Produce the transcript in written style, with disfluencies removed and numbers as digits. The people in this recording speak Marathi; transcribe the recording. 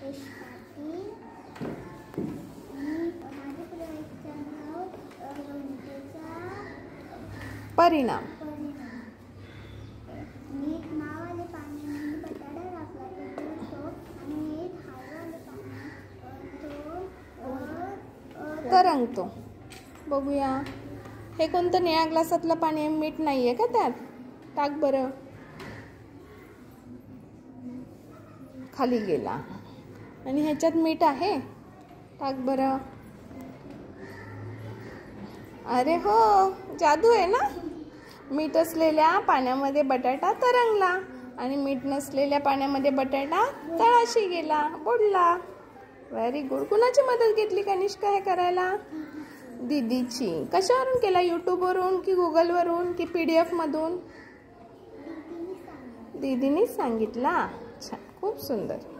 परिणाम. तरंगतो. बघूया हे कोणतं निळ्या ग्लासातलं पाणी आहे. मीठ नाहीये का त्यात? टाक बरं. खाली गेला. आणि ह्याच्यात मीठ आहे. टाक बरं. अरे हो, जादू आहे ना. मीठ असलेल्या पाण्यामध्ये बटाटा तरंगला आणि मीठ नसलेल्या पाण्यामध्ये बटाटा तळाशी गेला, बुडला. Very good. कुणाची मदत घेतली कनिष्का हे करायला? दीदीची. कशावरून केला? यूट्यूबवरून की गुगलवरून की PDF मधून? दीदीनीच सांगितला. छान, खूप सुंदर.